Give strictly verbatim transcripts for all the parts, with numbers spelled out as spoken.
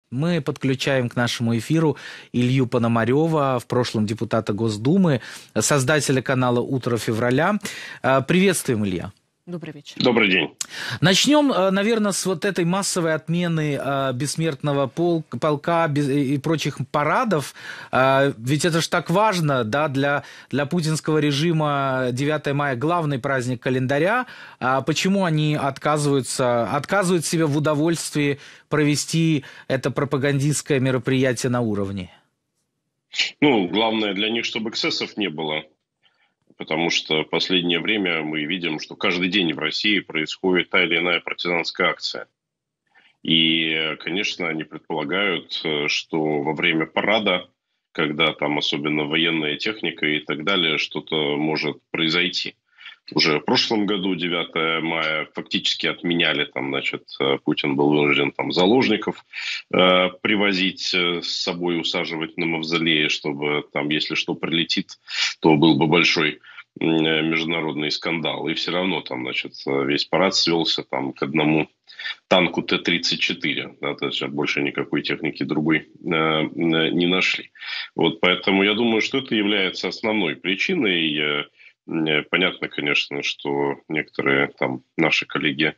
Мы подключаем к нашему эфиру Илью Пономарева, в прошлом депутата Госдумы, создателя канала «Утро февраля». Приветствуем, Илья. Добрый вечер. Добрый день. Начнем, наверное, с вот этой массовой отмены э, бессмертного пол, полка без, и прочих парадов. Э, ведь это же так важно, да, для, для путинского режима девятое мая главный праздник календаря. А почему они отказываются, отказывают себе в удовольствии провести это пропагандистское мероприятие на уровне? Ну, главное для них, чтобы эксцессов не было. Потому что в последнее время мы видим, что каждый день в России происходит та или иная партизанская акция. И, конечно, они предполагают, что во время парада, когда там особенно военная техника и так далее, что-то может произойти. Уже в прошлом году, девятое мая, фактически отменяли, там, значит, Путин был вынужден там заложников э, привозить с собой, усаживать на мавзолеи, чтобы там, если что прилетит, то был бы большой э, международный скандал. И все равно там, значит, весь парад свелся там к одному танку Т тридцать четыре. Да, то есть больше никакой техники другой э, не нашли. Вот поэтому я думаю, что это является основной причиной. э, Понятно, конечно, что некоторые там наши коллеги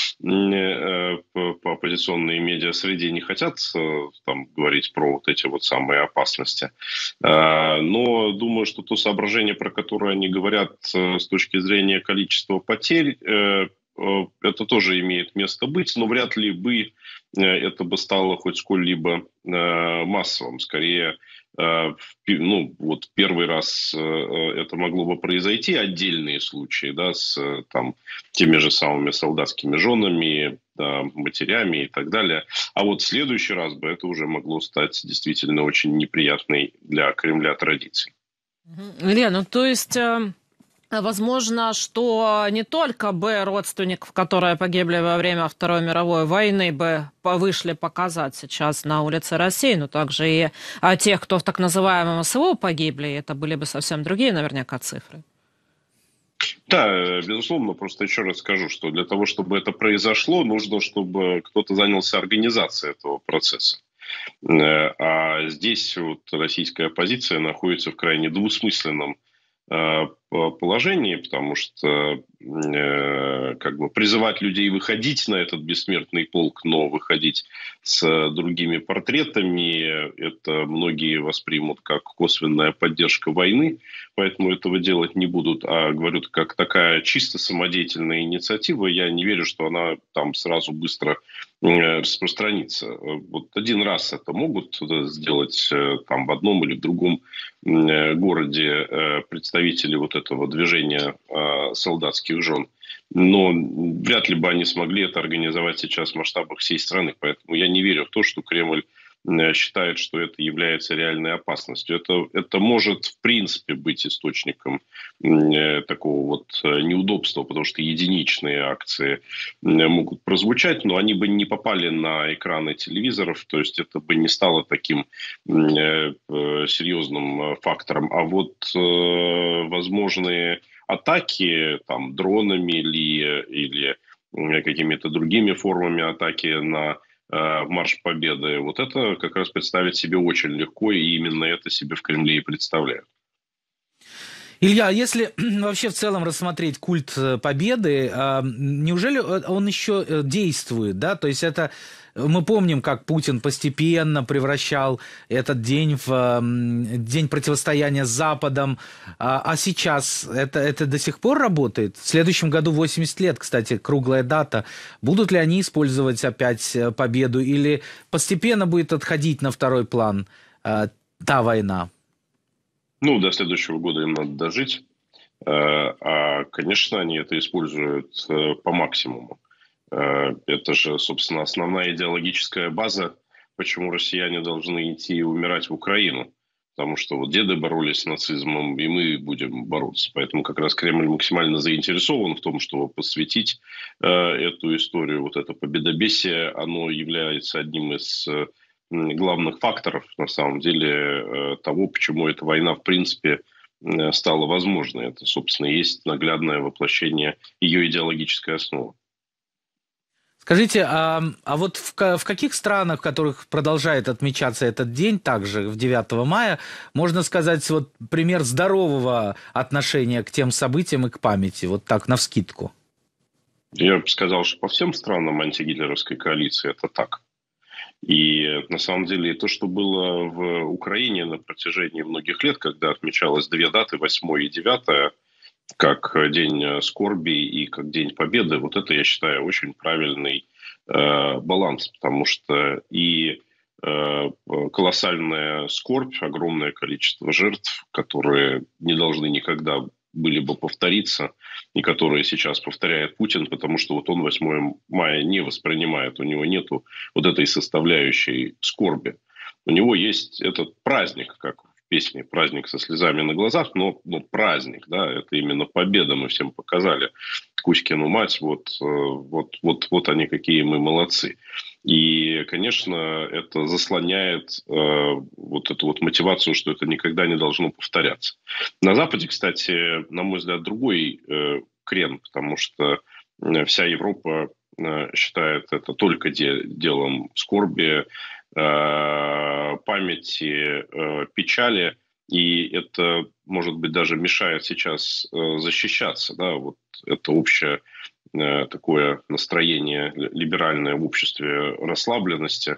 по оппозиционной медиасреде не хотят там говорить про вот эти вот самые опасности. Но думаю, что то соображение, про которое они говорят с точки зрения количества потерь, это тоже имеет место быть, но вряд ли бы это бы стало хоть сколь-либо массовым. Скорее, ну, вот первый раз это могло бы произойти, отдельные случаи, да, с там, теми же самыми солдатскими женами, да, матерями и так далее. А вот в следующий раз бы это уже могло стать действительно очень неприятной для Кремля традицией. Илья, ну то есть... Возможно, что не только бы родственников, которые погибли во время Второй мировой войны, бы вышли показать сейчас на улице России, но также и тех, кто в так называемом СВО погибли, это были бы совсем другие наверняка цифры. Да, безусловно, просто еще раз скажу, что для того, чтобы это произошло, нужно, чтобы кто-то занялся организацией этого процесса. А здесь вот российская оппозиция находится в крайне двусмысленном положении, потому что э, как бы призывать людей выходить на этот бессмертный полк, но выходить с другими портретами, это многие воспримут как косвенная поддержка войны, поэтому этого делать не будут. А говорю, как такая чисто самодеятельная инициатива, я не верю, что она там сразу быстро э, распространится. Вот один раз это могут сделать э, там в одном или в другом э, городе э, представители вот этого движения э, солдатских жен. Но вряд ли бы они смогли это организовать сейчас в масштабах всей страны. Поэтому я не верю в то, что Кремль э, считает, что это является реальной опасностью. Это, это может в принципе быть источником э, такого вот неудобства, потому что единичные акции э, могут прозвучать, но они бы не попали на экраны телевизоров, то есть это бы не стало таким э, э, серьезным фактором. А вот э, возможные атаки там, дронами или, или какими-то другими формами атаки на э, Марш Победы, вот это как раз представить себе очень легко, и именно это себе в Кремле и представляют. Илья, если вообще в целом рассмотреть культ Победы, неужели он еще действует, да? То есть это мы помним, как Путин постепенно превращал этот день в день противостояния с Западом, а сейчас это, это до сих пор работает? В следующем году восемьдесят лет, кстати, круглая дата. Будут ли они использовать опять Победу или постепенно будет отходить на второй план та война? Ну, до следующего года им надо дожить. А, конечно, они это используют по максимуму. Это же, собственно, основная идеологическая база, почему россияне должны идти и умирать в Украину. Потому что вот деды боролись с нацизмом, и мы будем бороться. Поэтому как раз Кремль максимально заинтересован в том, чтобы посвятить э, эту историю. Вот это победобесие, оно является одним из э, главных факторов, на самом деле, э, того, почему эта война, в принципе, э, стала возможной. Это, собственно, и есть наглядное воплощение ее идеологической основы. Скажите, а, а вот в, в каких странах, в которых продолжает отмечаться этот день, также в девятого мая, можно сказать, вот пример здорового отношения к тем событиям и к памяти, вот так, навскидку? Я бы сказал, что по всем странам антигитлеровской коалиции это так. И на самом деле то, что было в Украине на протяжении многих лет, когда отмечалось две даты, восьмое и девятое, как День скорби и как День Победы, вот это, я считаю, очень правильный э, баланс, потому что и э, колоссальная скорбь, огромное количество жертв, которые не должны никогда были бы повториться, и которые сейчас повторяет Путин, потому что вот он восьмое мая не воспринимает, у него нету вот этой составляющей скорби. У него есть этот праздник, как в песне «Праздник со слезами на глазах», но, но праздник, да, это именно победа, мы всем показали Кузькину мать, вот, вот, вот, вот они какие мы молодцы. И, конечно, это заслоняет э, вот эту вот мотивацию, что это никогда не должно повторяться. На Западе, кстати, на мой взгляд, другой э, крен, потому что вся Европа э, считает это только де- делом скорби, э, памяти, э, печали, и это, может быть, даже мешает сейчас э, защищаться, да, вот это общее такое настроение либеральное в обществе расслабленности,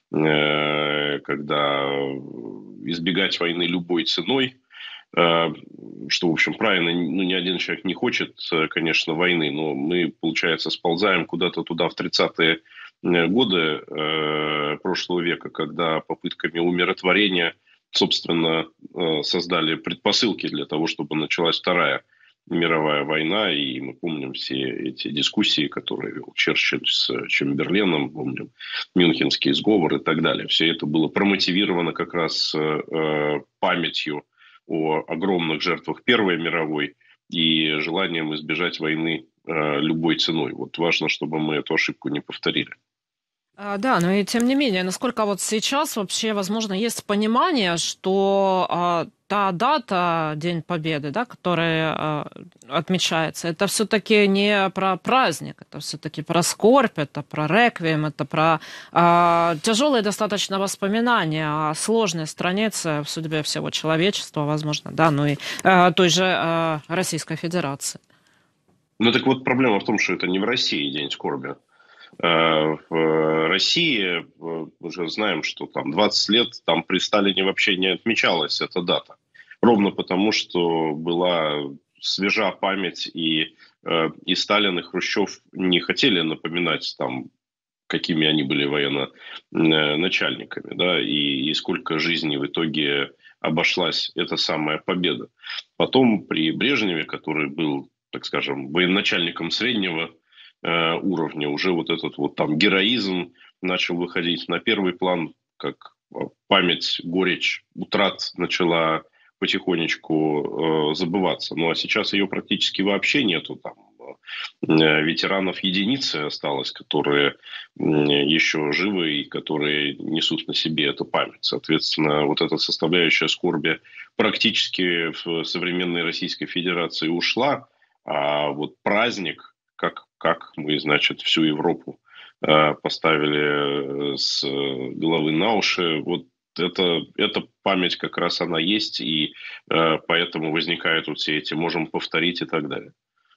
когда избегать войны любой ценой, что, в общем, правильно, ну, ни один человек не хочет, конечно, войны, но мы, получается, сползаем куда-то туда в тридцатые годы прошлого века, когда попытками умиротворения, собственно, создали предпосылки для того, чтобы началась Вторая мировая война, и мы помним все эти дискуссии, которые вел Черчилль с Чемберленом, помним Мюнхенский сговор и так далее. Все это было промотивировано как раз э, памятью о огромных жертвах Первой мировой и желанием избежать войны э, любой ценой. Вот важно, чтобы мы эту ошибку не повторили. А, Да, но и тем не менее, насколько вот сейчас вообще, возможно, есть понимание, что а, та дата, День Победы, да, которая а, отмечается, это все-таки не про праздник, это все-таки про скорбь, это про реквием, это про а, тяжелые достаточно воспоминания о сложной странице в судьбе всего человечества, возможно, да, ну и а, той же а, Российской Федерации. Ну так вот, проблема в том, что это не в России День скорби. В России уже знаем, что там двадцать лет там при Сталине вообще не отмечалась эта дата. Ровно потому, что была свежа память, и, и Сталин, и Хрущев не хотели напоминать, там, какими они были военноначальниками, да, и, и сколько жизней в итоге обошлась эта самая победа. Потом при Брежневе, который был, так скажем, военачальником среднего уровня, уже вот этот вот там героизм начал выходить на первый план, как память, горечь утрат начала потихонечку э, забываться. Ну а сейчас ее практически вообще нету. Там э, ветеранов единицы осталось, которые э, еще живы и которые несут на себе эту память. Соответственно, вот эта составляющая скорби практически в современной Российской Федерации ушла, а вот праздник, как как мы, значит, всю Европу э, поставили с головы на уши. Вот это, эта память как раз она есть, и э, поэтому возникают вот все эти «можем повторить» и так далее.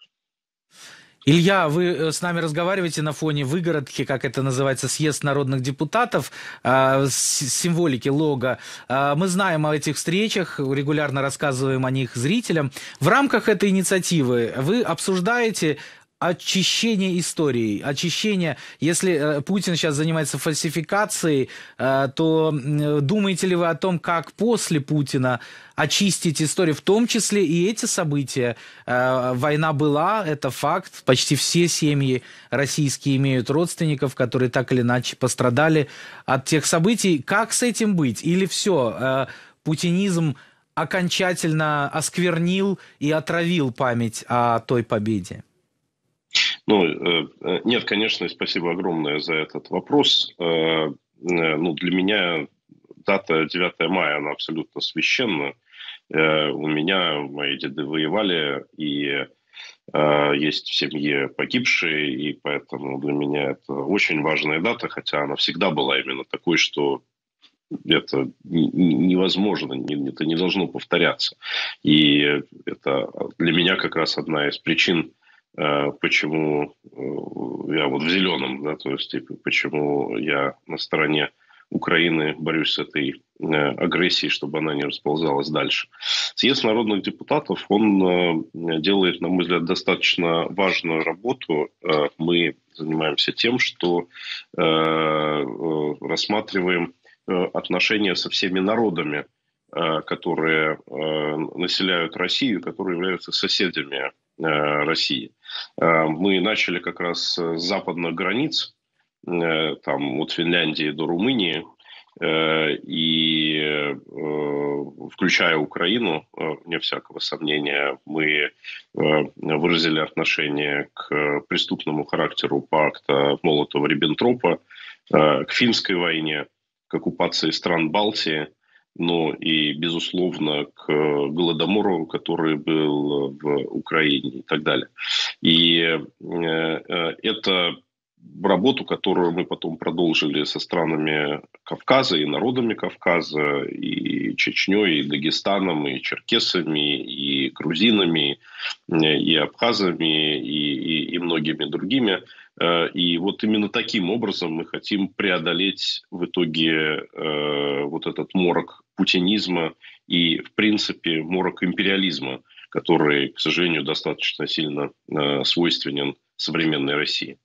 Илья, вы с нами разговариваете на фоне выгородки, как это называется, съезд народных депутатов, э, символики, лого. Э, мы знаем о этих встречах, регулярно рассказываем о них зрителям. В рамках этой инициативы вы обсуждаете очищение истории, очищение, если э, Путин сейчас занимается фальсификацией, э, то э, думаете ли вы о том, как после Путина очистить историю, в том числе и эти события? Э, война была, это факт, почти все семьи российские имеют родственников, которые так или иначе пострадали от тех событий. Как с этим быть? Или все, э, путинизм окончательно осквернил и отравил память о той победе? Ну, нет, конечно, и спасибо огромное за этот вопрос. Ну, для меня дата девятое мая, она абсолютно священна. У меня мои деды воевали, и есть в семье погибшие, и поэтому для меня это очень важная дата, хотя она всегда была именно такой, что это невозможно, это не должно повторяться. И это для меня как раз одна из причин, почему я вот в зеленом, да, то есть почему я на стороне Украины борюсь с этой агрессией, чтобы она не расползалась дальше. Съезд народных депутатов, он делает, на мой взгляд, достаточно важную работу. Мы занимаемся тем, что рассматриваем отношения со всеми народами, которые населяют Россию, которые являются соседями России. Мы начали как раз с западных границ, там, от Финляндии до Румынии, и включая Украину, вне всякого сомнения, мы выразили отношение к преступному характеру пакта Молотова-Риббентропа, к финской войне, к оккупации стран Балтии, но и, безусловно, к Голодомору, который был в Украине и так далее. И это работу, которую мы потом продолжили со странами Кавказа и народами Кавказа, и Чечней, и Дагестаном, и черкесами, и грузинами, и абхазами, и, и, и многими другими. И вот именно таким образом мы хотим преодолеть в итоге э, вот этот морок путинизма и, в принципе, морок империализма, который, к сожалению, достаточно сильно э, свойственен современной России.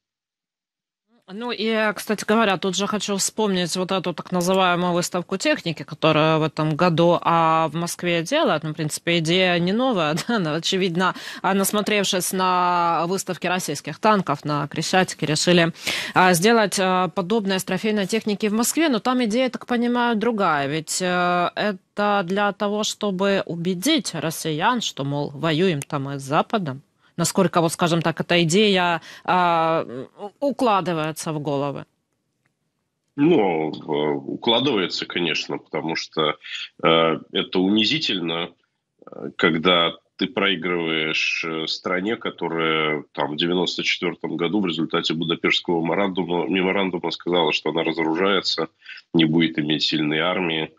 Ну и, кстати говоря, тут же хочу вспомнить вот эту так называемую выставку техники, которая в этом году а в Москве делают. Ну, в принципе, идея не новая, да, но, очевидно, насмотревшись на выставки российских танков, на Крещатике, решили сделать подобное с трофейной техники в Москве, но там идея, так понимаю, другая, ведь это для того, чтобы убедить россиян, что, мол, воюем там и с Западом. Насколько, вот, скажем так, эта идея э, укладывается в головы? Ну, укладывается, конечно, потому что э, это унизительно, когда ты проигрываешь стране, которая там, в девяносто четвёртом году в результате Будапештского меморандума, меморандума сказала, что она разоружается, не будет иметь сильной армии,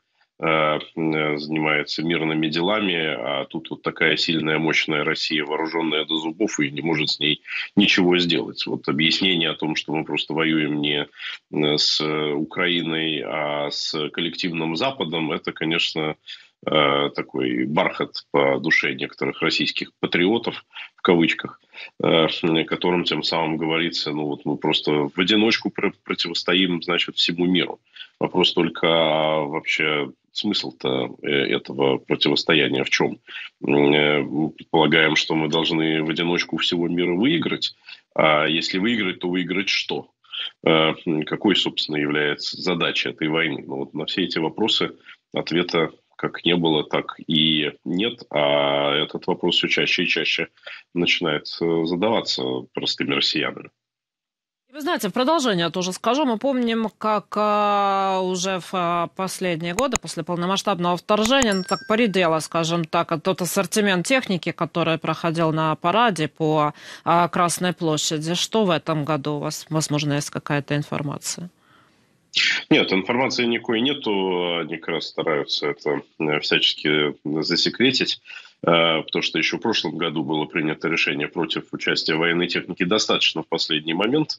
занимается мирными делами, а тут вот такая сильная, мощная Россия, вооруженная до зубов, и не может с ней ничего сделать. Вот объяснение о том, что мы просто воюем не с Украиной, а с коллективным Западом, это, конечно, такой бархат по душе некоторых российских патриотов, в кавычках, которым тем самым говорится, ну вот мы просто в одиночку противостоим, значит, всему миру. Вопрос только вообще смысл-то этого противостояния в чем? Мы предполагаем, что мы должны в одиночку всего мира выиграть, а если выиграть, то выиграть что? Какой, собственно, является задачей этой войны? Ну, вот на все эти вопросы ответа как не было, так и нет, а этот вопрос все чаще и чаще начинает задаваться простыми россиянами. Вы знаете, в продолжение тоже скажу. Мы помним, как а, уже в а, последние годы, после полномасштабного вторжения, ну так поредела, скажем так, тот ассортимент техники, который проходил на параде по а, Красной площади. Что в этом году у вас, возможно, есть какая-то информация? Нет, информации никакой нету. Они как раз стараются это всячески засекретить. Потому что еще в прошлом году было принято решение против участия военной техники достаточно в последний момент.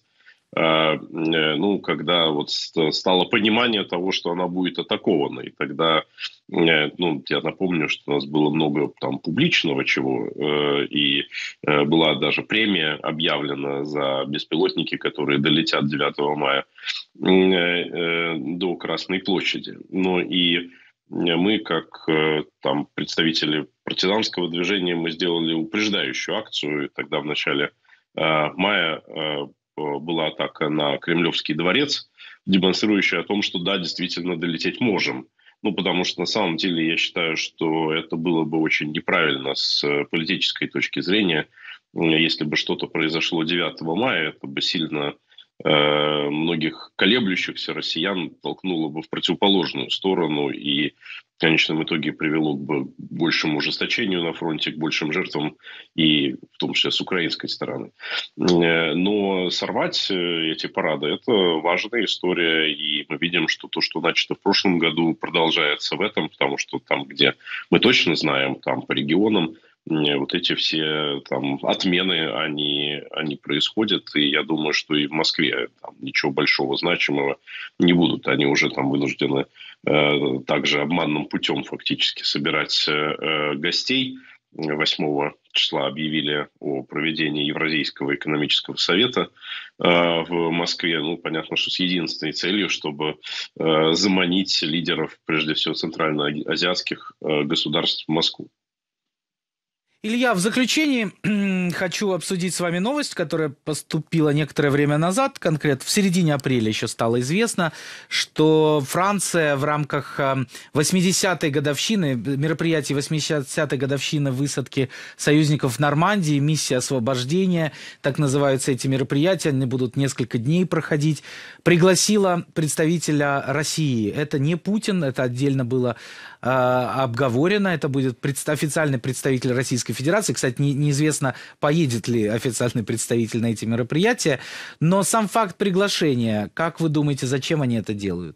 Ну, когда вот стало понимание того, что она будет атакована. И тогда, ну, я напомню, что у нас было много там публичного чего, и была даже премия объявлена за беспилотники, которые долетят девятого мая до Красной площади. Но и мы, как там представители партизанского движения, мы сделали упреждающую акцию, и тогда в начале мая была атака на Кремлевский дворец, демонстрирующая о том, что да, действительно долететь можем. Ну, потому что на самом деле я считаю, что это было бы очень неправильно с политической точки зрения. Если бы что-то произошло девятого мая, это бы сильно э, многих колеблющихся россиян толкнуло бы в противоположную сторону, и конечном итоге привело к большему ужесточению на фронте, к большим жертвам, и в том числе с украинской стороны. Но сорвать эти парады – это важная история, и мы видим, что то, что начато в прошлом году, продолжается в этом, потому что там, где мы точно знаем, там по регионам, вот эти все там отмены, они, они происходят, и я думаю, что и в Москве там ничего большого значимого не будут. Они уже там вынуждены э, также обманным путем фактически собирать э, гостей. восьмого числа объявили о проведении Евразийского экономического совета э, в Москве. Ну, понятно, что с единственной целью, чтобы э, заманить лидеров, прежде всего, центральноазиатских э, государств в Москву. Илья, в заключении хочу обсудить с вами новость, которая поступила некоторое время назад, конкретно в середине апреля еще стало известно, что Франция в рамках восьмидесятой годовщины, мероприятий восьмидесятой годовщины высадки союзников в Нормандии, миссия освобождения, так называются эти мероприятия, они будут несколько дней проходить, пригласила представителя России. Это не Путин, это отдельно было э, обговорено, это будет предста- официальный представитель Российской Федерации. Кстати, не, неизвестно, поедет ли официальный представитель на эти мероприятия. Но сам факт приглашения, как вы думаете, зачем они это делают?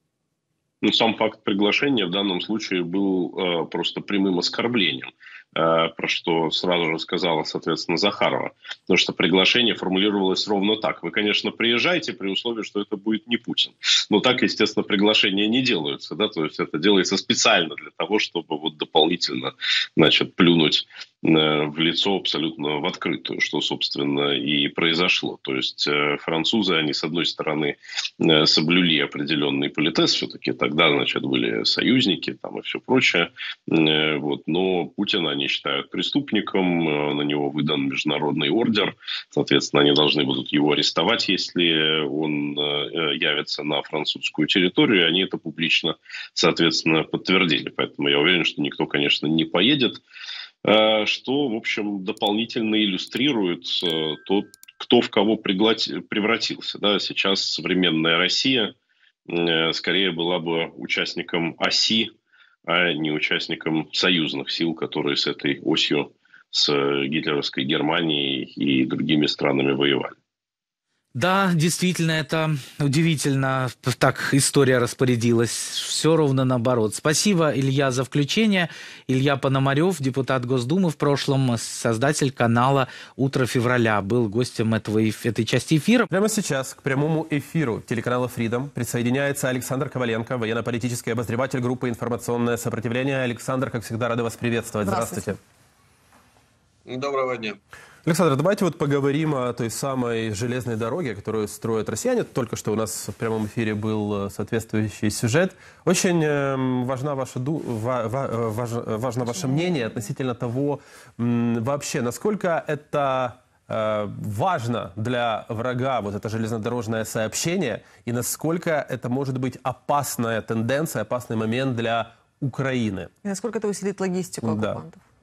Ну, сам факт приглашения в данном случае был э, просто прямым оскорблением, э, про что сразу же сказала, соответственно, Захарова. Потому что приглашение формулировалось ровно так. Вы, конечно, приезжайте при условии, что это будет не Путин. Но так, естественно, приглашения не делаются. Да? То есть это делается специально для того, чтобы вот дополнительно, значит, плюнуть в лицо абсолютно в открытую, что, собственно, и произошло. То есть э, французы, они, с одной стороны, э, соблюли определенный политез, все-таки тогда, значит, были союзники там, и все прочее, э, вот. Но Путина они считают преступником, э, на него выдан международный ордер, соответственно, они должны будут его арестовать, если он э, явится на французскую территорию, и они это публично, соответственно, подтвердили. Поэтому я уверен, что никто, конечно, не поедет, что, в общем, дополнительно иллюстрирует то, кто в кого превратился. Да? Сейчас современная Россия скорее была бы участником оси, а не участником союзных сил, которые с этой осью, с гитлеровской Германией и другими странами воевали. Да, действительно, это удивительно. Так история распорядилась. Все ровно наоборот. Спасибо, Илья, за включение. Илья Пономарев, депутат Госдумы в прошлом, создатель канала «Утро февраля», был гостем этого, этой части эфира. Прямо сейчас к прямому эфиру телеканала Freedom присоединяется Александр Коваленко, военно-политический обозреватель группы «Информационное сопротивление». Александр, как всегда, рады вас приветствовать. Здравствуйте. Здравствуйте. Доброго дня. Александр, давайте вот поговорим о той самой железной дороге, которую строят россияне. Только что у нас в прямом эфире был соответствующий сюжет. Очень важна ваша, важно ваше мнение относительно того, вообще, насколько это важно для врага, вот это железнодорожное сообщение, и насколько это может быть опасная тенденция, опасный момент для Украины. И насколько это усилит логистику оккупантов? Да.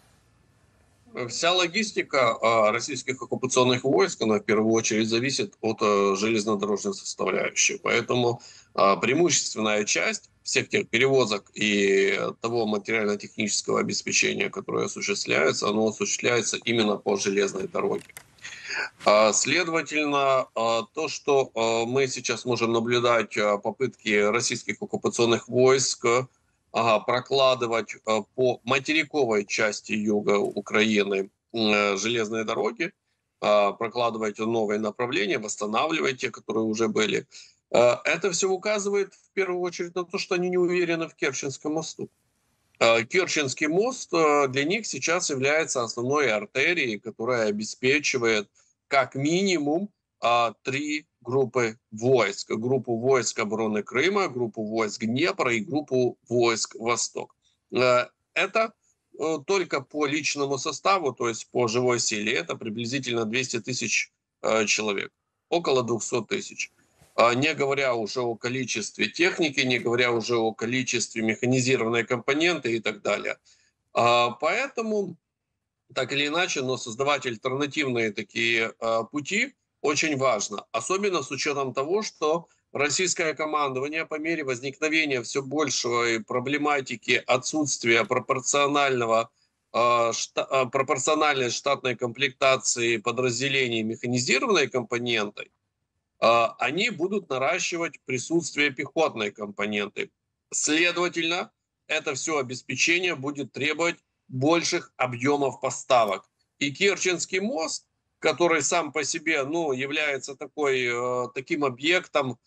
Вся логистика российских оккупационных войск, она в первую очередь зависит от железнодорожной составляющей. Поэтому преимущественная часть всех тех перевозок и того материально-технического обеспечения, которое осуществляется, оно осуществляется именно по железной дороге. Следовательно, то, что мы сейчас можем наблюдать, попытки российских оккупационных войск прокладывать по материковой части юга Украины железные дороги, прокладывать новые направления, восстанавливать те, которые уже были. Это все указывает в первую очередь на то, что они не уверены в Керченском мосту. Керченский мост для них сейчас является основной артерией, которая обеспечивает как минимум три группы войск. Группу войск обороны Крыма, группу войск Днепра и группу войск Восток. Это только по личному составу, то есть по живой силе, это приблизительно двести тысяч человек, около двухсот тысяч. Не говоря уже о количестве техники, не говоря уже о количестве механизированной компоненты и так далее. Поэтому, так или иначе, но создавать альтернативные такие пути очень важно, особенно с учетом того, что российское командование по мере возникновения все большей проблематики отсутствия пропорционального, э, шта, э, пропорциональной штатной комплектации подразделений механизированной компонентой, э, они будут наращивать присутствие пехотной компоненты. Следовательно, это все обеспечение будет требовать больших объемов поставок. И Керченский мост, который сам по себе, ну, является такой, э, таким объектом,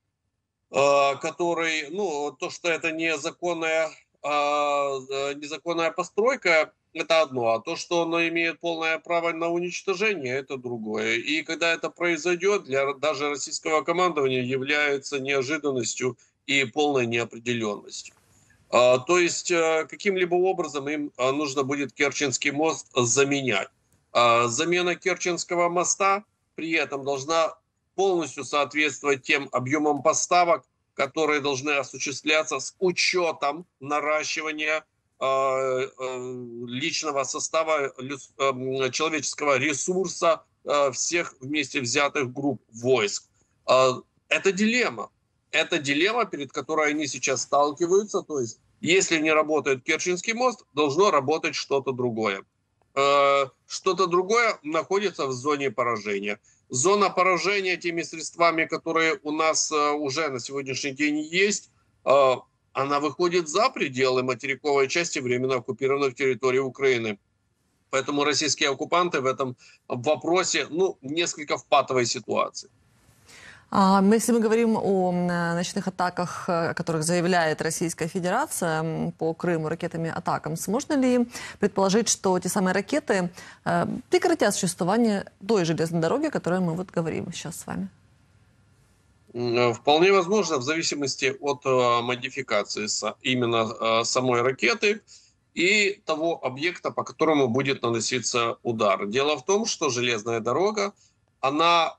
э, который, ну, то, что это незаконная, э, незаконная постройка, это одно, а то, что оно имеет полное право на уничтожение, это другое. И когда это произойдет, для даже российского командования является неожиданностью и полной неопределенностью. Uh, то есть uh, каким-либо образом им uh, нужно будет Керченский мост заменять. Uh, замена Керченского моста при этом должна полностью соответствовать тем объемам поставок, которые должны осуществляться с учетом наращивания uh, uh, личного состава, uh, человеческого ресурса uh, всех вместе взятых групп войск. Uh, это дилемма. Это дилемма, перед которой они сейчас сталкиваются. То есть, если не работает Керченский мост, должно работать что-то другое. Что-то другое находится в зоне поражения. Зона поражения теми средствами, которые у нас уже на сегодняшний день есть, она выходит за пределы материковой части временно оккупированных территорий Украины. Поэтому российские оккупанты в этом вопросе, ну, несколько в патовой ситуации. А если мы говорим о ночных атаках, о которых заявляет Российская Федерация по Крыму, ракетами атакам, можно ли предположить, что те самые ракеты прекратят существование той железной дороги, о которой мы вот говорим сейчас с вами? Вполне возможно, в зависимости от модификации именно самой ракеты и того объекта, по которому будет наноситься удар. Дело в том, что железная дорога, она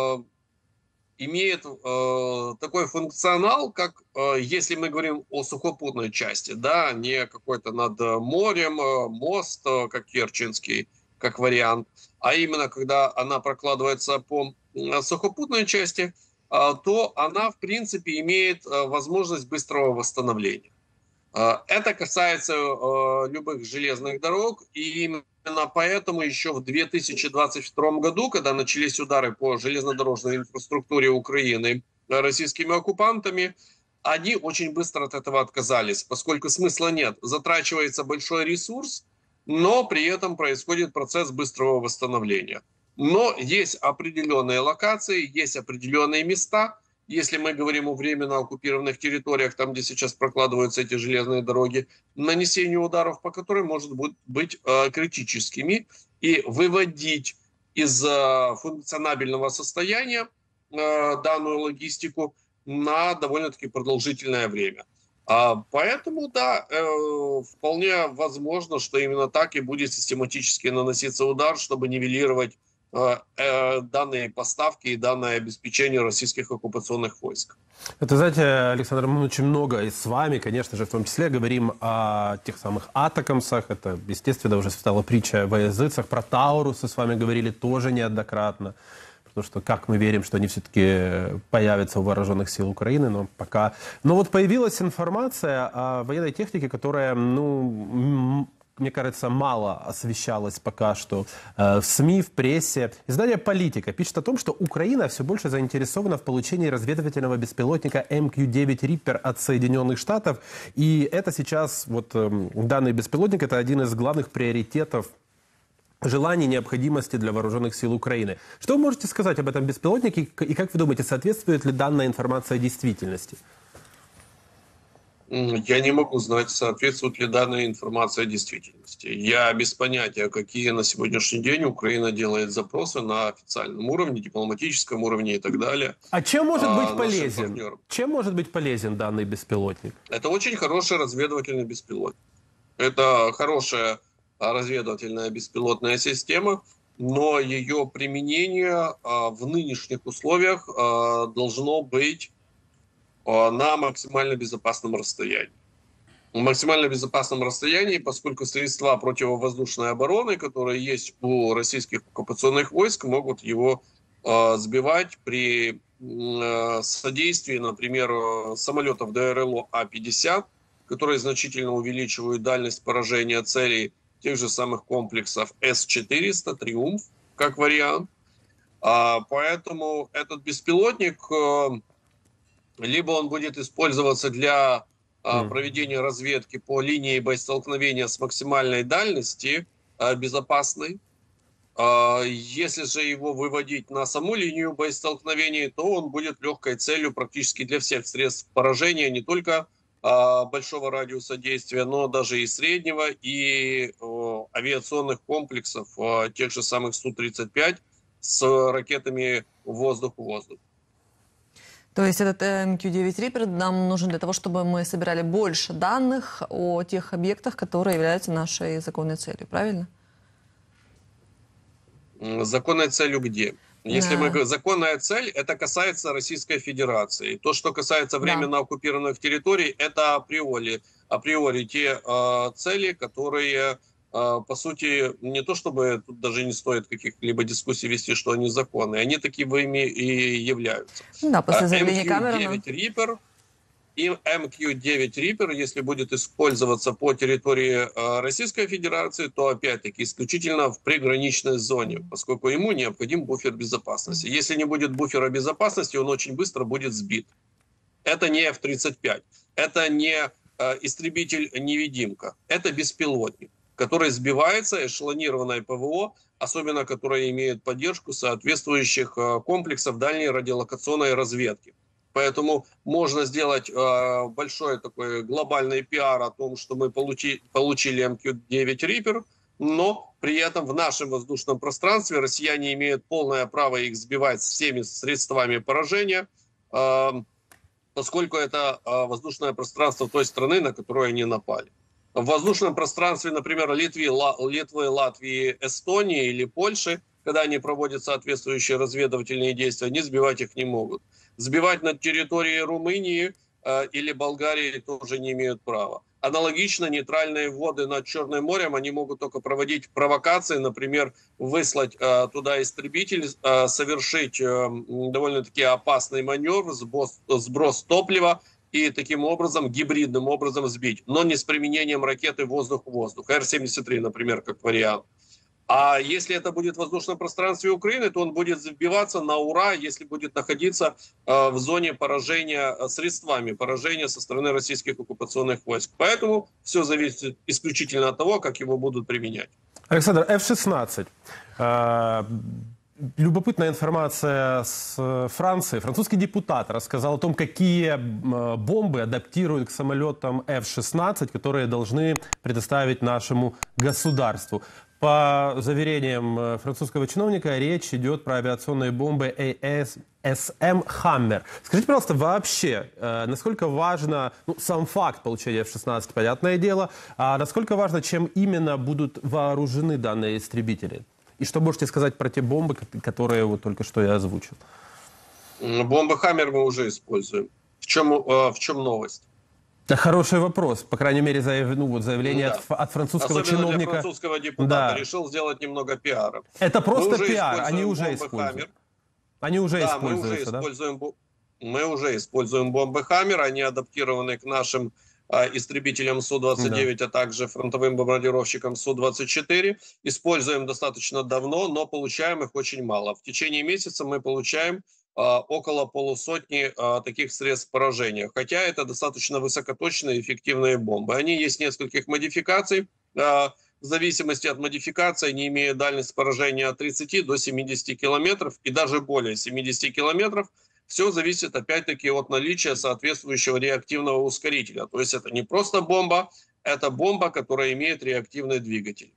имеет э, такой функционал, как э, если мы говорим о сухопутной части, да, не какой-то над морем, э, мост, э, как Керченский, как вариант, а именно когда она прокладывается по э, сухопутной части, э, то она, в принципе, имеет э, возможность быстрого восстановления. Э, это касается э, любых железных дорог, и именно Именно поэтому еще в две тысячи двадцать втором году, когда начались удары по железнодорожной инфраструктуре Украины российскими оккупантами, они очень быстро от этого отказались, поскольку смысла нет. Затрачивается большой ресурс, но при этом происходит процесс быстрого восстановления. Но есть определенные локации, есть определенные места. Если мы говорим о временно оккупированных территориях, там, где сейчас прокладываются эти железные дороги, нанесение ударов по которым может быть э, критическими и выводить из э, функционабельного состояния э, данную логистику на довольно-таки продолжительное время. А, поэтому, да, э, вполне возможно, что именно так и будет систематически наноситься удар, чтобы нивелировать данные поставки и данное обеспечение российских оккупационных войск. Это, знаете, Александр, мы очень много и с вами, конечно же, в том числе говорим о тех самых атакамсах. Это, естественно, уже стала притча во языцах. Про Таурусы с вами говорили тоже неоднократно. Потому что, как мы верим, что они все-таки появятся у вооруженных сил Украины, но пока... Но вот появилась информация о военной технике, которая, ну... мне кажется, мало освещалось пока что э, в СМИ, в прессе. Издание «Политика» пишет о том, что Украина все больше заинтересована в получении разведывательного беспилотника эм кью девять Reaper от Соединенных Штатов. И это сейчас, вот э, данный беспилотник, это один из главных приоритетов желаний, необходимости для вооруженных сил Украины. Что вы можете сказать об этом беспилотнике и как вы думаете, соответствует ли данная информация действительности? Я не могу знать, соответствует ли данная информация действительности. Я без понятия, какие на сегодняшний день Украина делает запросы на официальном уровне, дипломатическом уровне и так далее. А чем может быть полезен? Чем может быть полезен данный беспилотник? Это очень хороший разведывательный беспилотник. Это хорошая разведывательная беспилотная система, но ее применение в нынешних условиях должно быть на максимально безопасном расстоянии. На максимально безопасном расстоянии, поскольку средства противовоздушной обороны, которые есть у российских оккупационных войск, могут его э, сбивать при содействии, например, самолетов ДРЛО А пятьдесят, которые значительно увеличивают дальность поражения целей, тех же самых комплексов С четыреста, Триумф, как вариант. Поэтому этот беспилотник, либо он будет использоваться для проведения разведки по линии боестолкновения с максимальной дальности, безопасной. Если же его выводить на саму линию боестолкновения, то он будет легкой целью практически для всех средств поражения, не только большого радиуса действия, но даже и среднего, и авиационных комплексов, тех же самых Су тридцать пять с ракетами воздух-воздух. То есть этот эм кью девять Reaper нам нужен для того, чтобы мы собирали больше данных о тех объектах, которые являются нашей законной целью, правильно? Законной целью где? Если Да. мы законная цель, это касается Российской Федерации. То, что касается временно Да. оккупированных территорий, это априори, априори те э, цели, которые, э, по сути, не то чтобы тут даже не стоит каких-либо дискуссий вести, что они законные, они такими и являются. Да, после заявления эм кью Камерона. девять Reaper и эм кью девять Reaper, если будет использоваться по территории э, Российской Федерации, то опять-таки исключительно в приграничной зоне, поскольку ему необходим буфер безопасности. Если не будет буфера безопасности, он очень быстро будет сбит. Это не эф тридцать пять, это не э, истребитель-невидимка, это беспилотник, который сбивается, эшелонированное ПВО, особенно которое имеет поддержку соответствующих э, комплексов дальней радиолокационной разведки. Поэтому можно сделать э, большой такой глобальный пиар о том, что мы получи, получили эм кью девять Reaper, но при этом в нашем воздушном пространстве россияне имеют полное право их сбивать всеми средствами поражения, э, поскольку это э, воздушное пространство той страны, на которую они напали. В воздушном пространстве, например, Литвы, Ла, Литвы, Латвии, Эстонии или Польши, когда они проводят соответствующие разведывательные действия, они сбивать их не могут. Сбивать на территории Румынии э, или Болгарии тоже не имеют права. Аналогично нейтральные воды над Черным морем, они могут только проводить провокации, например, выслать э, туда истребитель, э, совершить э, довольно-таки опасный маневр, сброс, сброс топлива и таким образом, гибридным образом сбить, но не с применением ракеты воздух-воздух, Р семьдесят три, например, как вариант. А если это будет в воздушном пространстве Украины, то он будет сбиваться на ура, если будет находиться э, в зоне поражения средствами поражения со стороны российских оккупационных войск. Поэтому все зависит исключительно от того, как его будут применять. Александр, эф шестнадцать. Любопытная информация с Франции. Французский депутат рассказал о том, какие бомбы адаптируют к самолетам эф шестнадцать, которые должны предоставить нашему государству. По заверениям французского чиновника, речь идет про авиационные бомбы эй эс эм «Хаммер». Скажите, пожалуйста, вообще, насколько важно, ну, сам факт получения эф шестнадцать, понятное дело, а насколько важно, чем именно будут вооружены данные истребители? И что можете сказать про те бомбы, которые вот только что я озвучил? Бомбы «Хаммер» мы уже используем. В чем, в чем новость? Это хороший вопрос. По крайней мере, заяв... ну, вот заявление да. от, от французского Особенно чиновника. Для французского депутата да. решил сделать немного пиара. Это просто пиар, они уже используют. «Хаммер». Они уже да, используются, мы уже да? используем, мы уже используем бомбы «Хаммер», они адаптированы к нашим а, истребителям Су двадцать девять, да. а также фронтовым бомбардировщикам Су двадцать четыре. Используем достаточно давно, но получаем их очень мало. В течение месяца мы получаем а, около полусотни а, таких средств поражения. Хотя это достаточно высокоточные эффективные бомбы. Они есть нескольких модификаций. А, в зависимости от модификации они имеют дальность поражения от тридцати до семидесяти километров и даже более семидесяти километров. Все зависит опять-таки от наличия соответствующего реактивного ускорителя. То есть это не просто бомба, это бомба, которая имеет реактивный двигатель.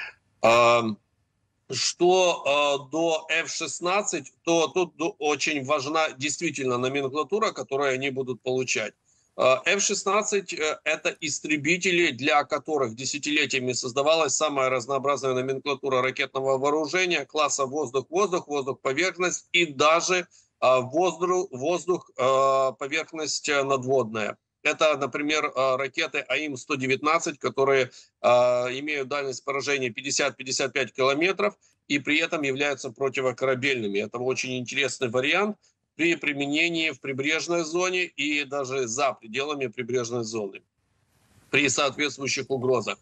Что до эф шестнадцать, то тут очень важна действительно номенклатура, которую они будут получать. эф шестнадцать – это истребители, для которых десятилетиями создавалась самая разнообразная номенклатура ракетного вооружения класса воздух-воздух, воздух-поверхность и даже воздух, воздух, поверхность надводная. Это, например, ракеты А И М сто девятнадцать, которые имеют дальность поражения пятьдесят — пятьдесят пять километров и при этом являются противокорабельными. Это очень интересный вариант, при применении в прибрежной зоне и даже за пределами прибрежной зоны при соответствующих угрозах.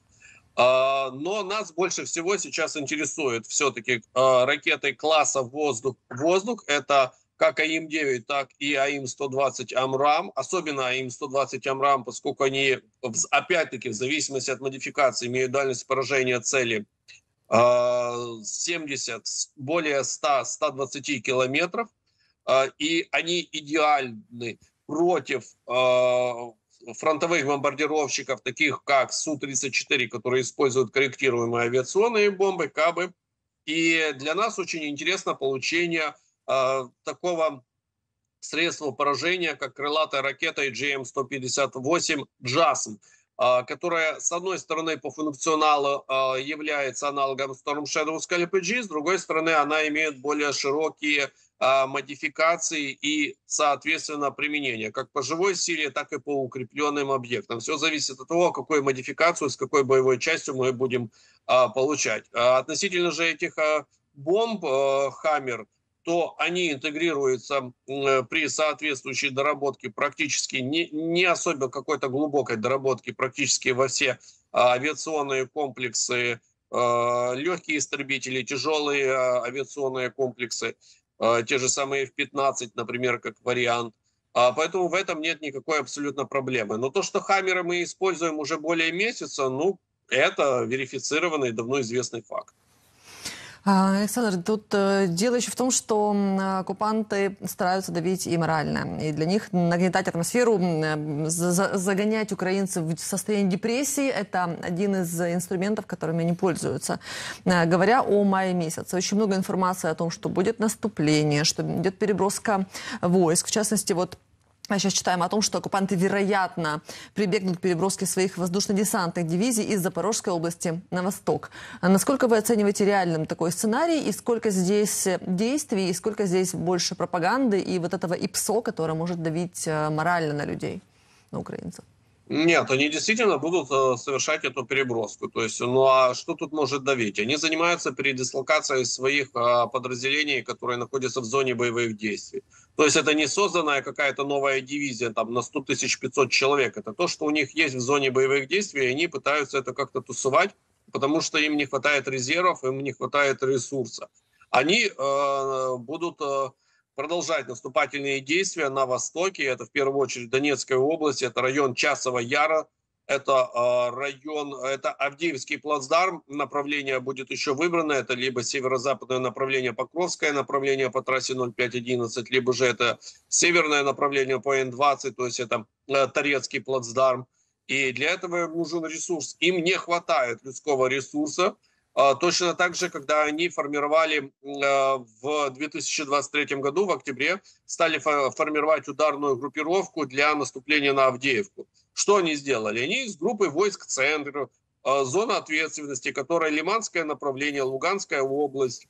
Но нас больше всего сейчас интересует все-таки ракеты класса воздух-воздух. Это как АИМ девять, так и АИМ сто двадцать Амрам. Особенно АИМ сто двадцать Амрам, поскольку они, опять-таки, в зависимости от модификации, имеют дальность поражения цели семьдесят, более ста — ста двадцати километров. И они идеальны против фронтовых бомбардировщиков, таких как Су тридцать четыре, которые используют корректируемые авиационные бомбы, КАБы. И для нас очень интересно получение э, такого средства поражения, как крылатая ракета джи эм сто пятьдесят восемь «Джасм», э, которая, с одной стороны, по функционалу э, является аналогом Storm Shadow Scalp G, с другой стороны, она имеет более широкие модификации и, соответственно, применения как по живой силе, так и по укрепленным объектам. Все зависит от того, какую модификацию, с какой боевой частью мы будем а, получать. А относительно же этих а, бомб а, «Хаммер», то они интегрируются а, при соответствующей доработке практически, не, не особо какой-то глубокой доработке, практически во все а, авиационные комплексы, а, легкие истребители, тяжелые а, авиационные комплексы, те же самые эф пятнадцать, например, как вариант. Поэтому в этом нет никакой абсолютно проблемы. Но то, что «Хаммеры» мы используем уже более месяца, ну, это верифицированный, давно известный факт. Александр, тут дело еще в том, что оккупанты стараются давить и морально. И для них нагнетать атмосферу, загонять украинцев в состояние депрессии – это один из инструментов, которыми они пользуются. Говоря о мае месяце, очень много информации о том, что будет наступление, что идет переброска войск. В частности, вот мы сейчас читаем о том, что оккупанты, вероятно, прибегнут к переброске своих воздушно-десантных дивизий из Запорожской области на восток. А насколько вы оцениваете реальным такой сценарий, и сколько здесь действий, и сколько здесь больше пропаганды и вот этого ИПСО, которое может давить морально на людей, на украинцев? Нет, они действительно будут совершать эту переброску. То есть, ну а что тут может давить? Они занимаются передислокацией своих подразделений, которые находятся в зоне боевых действий. То есть это не созданная какая-то новая дивизия там, на сто тысяч пятьсот человек. Это то, что у них есть в зоне боевых действий, и они пытаются это как-то тусовать, потому что им не хватает резервов, им не хватает ресурса. Они э, будут... Э, продолжать наступательные действия на востоке. Это в первую очередь Донецкая область, это район Часова Яра, это э, район, это Авдеевский плацдарм, направление будет еще выбрано, это либо северо-западное направление Покровское направление по трассе ноль пять одиннадцать, либо же это северное направление по Н двадцать, то есть это э, Торецкий плацдарм. И для этого нужен ресурс. Им не хватает людского ресурса. Точно так же, когда они формировали в две тысячи двадцать третьем году, в октябре, стали формировать ударную группировку для наступления на Авдеевку. Что они сделали? Они из группы войск «Центр», зона ответственности, которая Лиманское направление, Луганская область,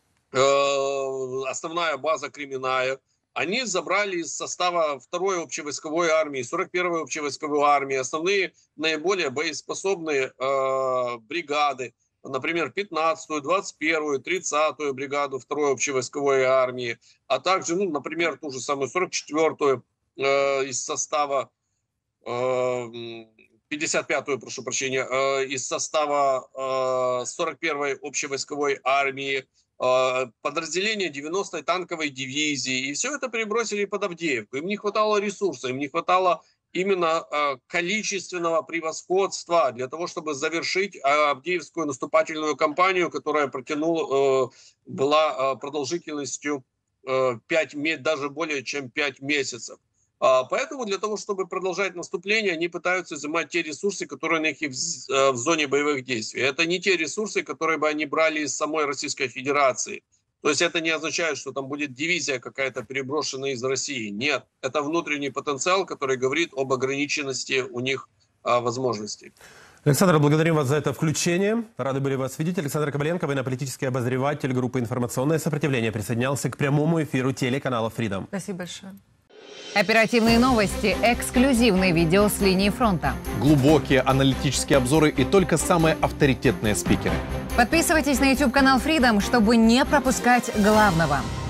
основная база Кременная, они забрали из состава второй общевойсковой армии, сорок первой общевойсковой армии, основные наиболее боеспособные бригады, например, пятнадцатую, двадцать первую, тридцатую бригаду второй общевойсковой армии, а также, ну, например, ту же самую сорок четвёртую э, из состава, э, пятьдесят пятую, прошу прощения, э, из состава э, сорок первой общевойсковой армии, э, подразделение девяностой танковой дивизии, и все это перебросили под Авдеевку. Им не хватало ресурса, им не хватало именно э, количественного превосходства для того, чтобы завершить э, Авдеевскую наступательную кампанию, которая протянула, э, была э, продолжительностью э, пять, даже более чем пять месяцев. А, поэтому для того, чтобы продолжать наступление, они пытаются изымать те ресурсы, которые у них есть в, э, в зоне боевых действий. Это не те ресурсы, которые бы они брали из самой Российской Федерации. То есть это не означает, что там будет дивизия какая-то переброшенная из России. Нет, это внутренний потенциал, который говорит об ограниченности у них а, возможностей. Александр, благодарим вас за это включение. Рады были вас видеть. Александр Кабаленко, военно-политический обозреватель группы «Информационное сопротивление», присоединялся к прямому эфиру телеканала Freedom. Спасибо большое. Оперативные новости, эксклюзивные видео с линии фронта. Глубокие аналитические обзоры и только самые авторитетные спикеры. Подписывайтесь на YouTube-канал Freedom, чтобы не пропускать главного.